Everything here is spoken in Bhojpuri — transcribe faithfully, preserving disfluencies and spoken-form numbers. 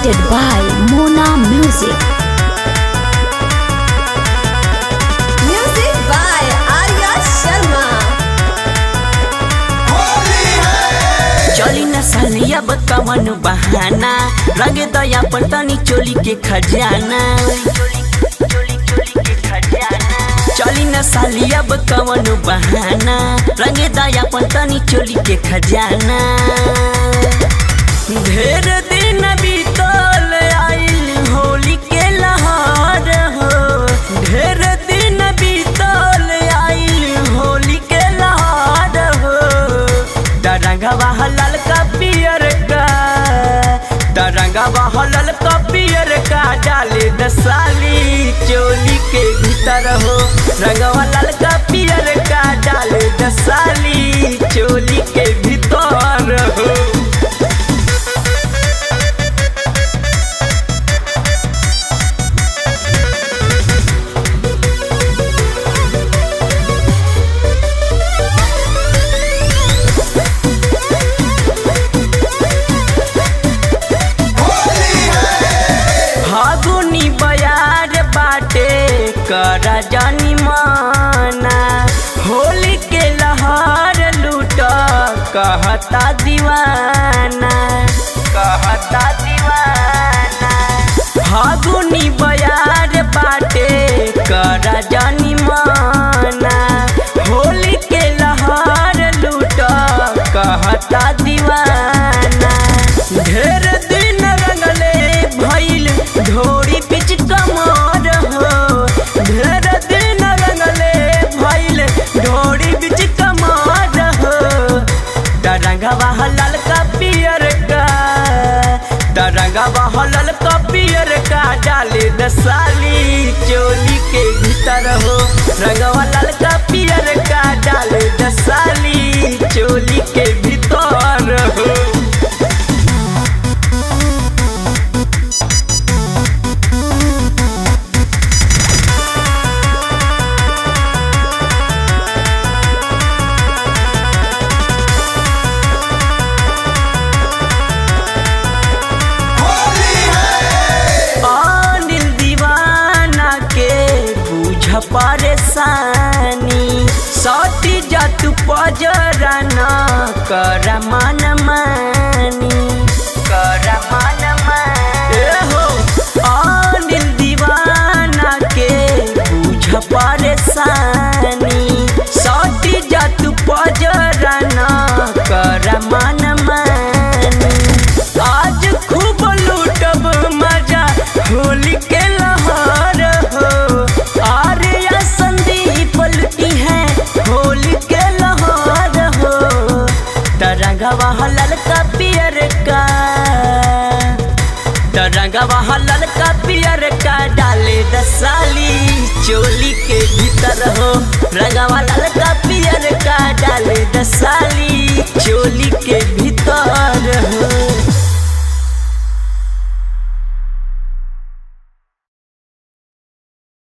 presented by Mona Music. Music by Arya Sharma. चली न सालिया बकवन बहाना रंग दया पर तनी चोली के खजाना। चली न सालिया बकवन बहाना रंग दया पर तनी चोली के खजाना। ढेर दिन बीतल आइल होली के लहर हो। ढेर दिन बीतल आइल होली के लहर हो। दरंगवा हलल का पियर का दरंगवा हलल का पियर का डाले दसाली चोली के भीतर हो। रंगवा लाल का पियर का डाले दसाली चोली के भीतर हो। फागुनी बयार बाटे कर जानी माना होली के लहर लूट कहता दीवाना कहता दीवाना। फागुनी बयार बाटे कर जानी माना होली के लहर लूट कहता दीवाना। ढेर दिन रंगले भइल ढोरी पिच कमर हो। ढेर दिन रंगले भइल ढोरी पिच कमर हो। दरंगवा हलल का पियर का दरंगवा हलल का पियर का डाले दसाली चोली के भीतर हो। रंगवा लाल का पियर का डाले दसाली चोली के भीतर हो। परेशानी सती जतु पजरना कर मन मानी कर मन मानी हो। अनिल दीवाना के बुझ परेशानी सती जतु पजरना कर मन मानी। आज खूब लूटब मजा होली के लहर हो। आर्या संदीप लुटी है होली के लहर हो। दरंगवा हलल का पियर का दरंगवा हलल का पियर का डाले दसाली चोली के भीतर हो। रंगवा लाल का पियर का डाले दसाली चोली